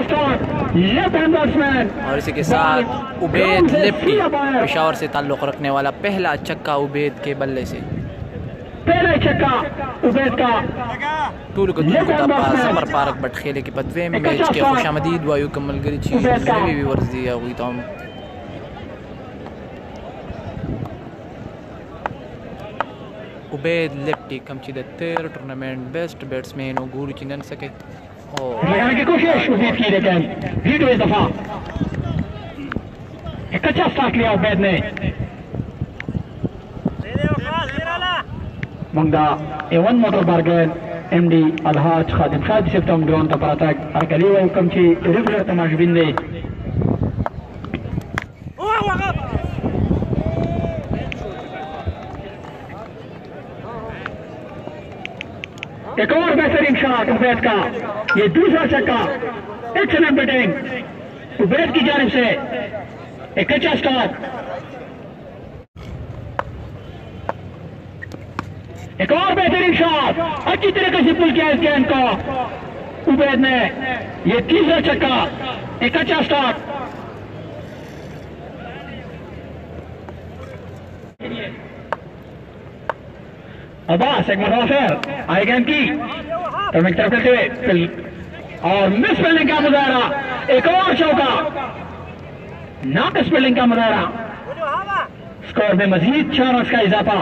और इसी के साथ उबैद लिप्टी पेशावर से ताल्लुक़ रखने वाला पहला छक्का उबैद के बल्ले से। पहला छक्का उबैद का। टूल को सफर पार्क बट खेले के पदवे में मैच के खुशामदीद वायु कमल गरी भी वर्जी हुई तो उबैद लिप्टी कमची the third tournament best batsman और गुरु चिन्ह सके लगाने की कोशिश उबैद की, लेकिन वीडियो इस दफा एक अच्छा स्टार्ट लिया उबैद ने। मंगदा एवन मोटर बार्गेन एमडी अलहाज खादिम शादी सिफ्तम ग्राउंड तो परातक अरकली व कमची रेगुलर तमाशबीन दे एक और बेहतरीन शॉट उबैद का। ये दूसरा छक्का, एक्सीलेंट बैटिंग उबैद की जानिब से, एक अच्छा स्टार्ट। एक और बेहतरीन शॉट, अच्छी तरीके से पुल किया इस गेंद को उबैद ने। ये तीसरा छक्का, एक अच्छा स्टार्ट। अब्बास एक मरतबा फिर आई गेंद की तरफ चलते हुए और मिस फील्डिंग का मुजाहरा, एक और चौका, नाकिस फील्डिंग का मुजाहरा। स्कोर में मजीद 4 रन का इजाफा।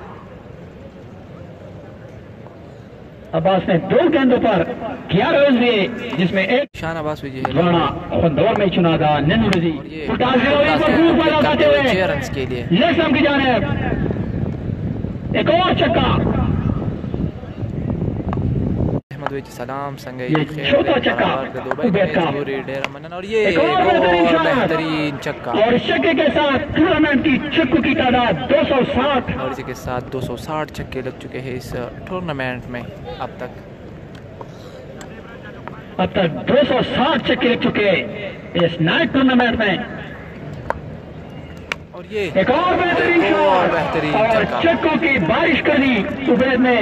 अब्बास ने 2 गेंदों पर 11 रन दिए, जिसमें एक शान अब्बास दौर में चुना था नन्नूरजी के लिए लेफ्ट की जानिब। एक और छक्का, सलाम संगे छोटा छक्का उबैद का। और ये एक और बेहतरीन छक्का और छक्के के साथ टूर्नामेंट की छक्कों की तादाद 260 और इसी के साथ 260 छक्के लग चुके हैं इस टूर्नामेंट में अब तक 260 छक्के लग चुके इस नाइट टूर्नामेंट में। और ये एक और बेहतरीन शॉट और छक्कों की बारिश कर दी उबैद ने।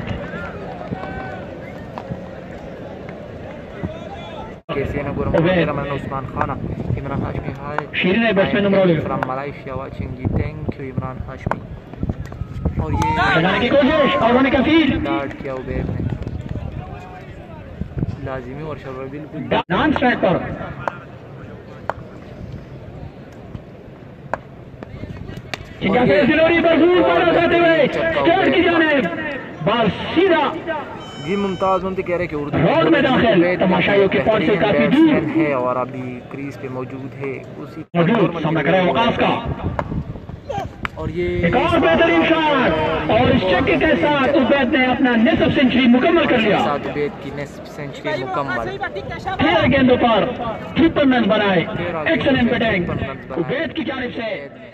उस्मान खाना Imran Hashmi hi Shireen batsman number from Malaysia watching you, thank you Imran Hashmi. और ये लगाने की कोशिश और होने का फील स्टार्ट किया उबैद ने लाजिमी और शर्र बिल्कुल नॉन स्ट्राइक पर। भरपूर बॉल लगाते हुए स्टैंड की जानिब, बॉल सीधा जी मुमताज उनसे कह रहे कि उर्दू रोड में दाखिल तमाशाइयों के पॉइंट से काफी दूर है और अभी क्रीज पे मौजूद है उसी सामना करे वकास का। और ये एक और बेहतरीन शॉट और इस छक्के के साथ उबैद ने अपना निसफ सेंचुरी मुकम्मल कर लिया। उबैद की निसफ सेंचुरी मुकम्मल। 13 गेंदों पर 53 रन बनाए, एक्सीलेंट बैटिंग उबैद की जानिब से।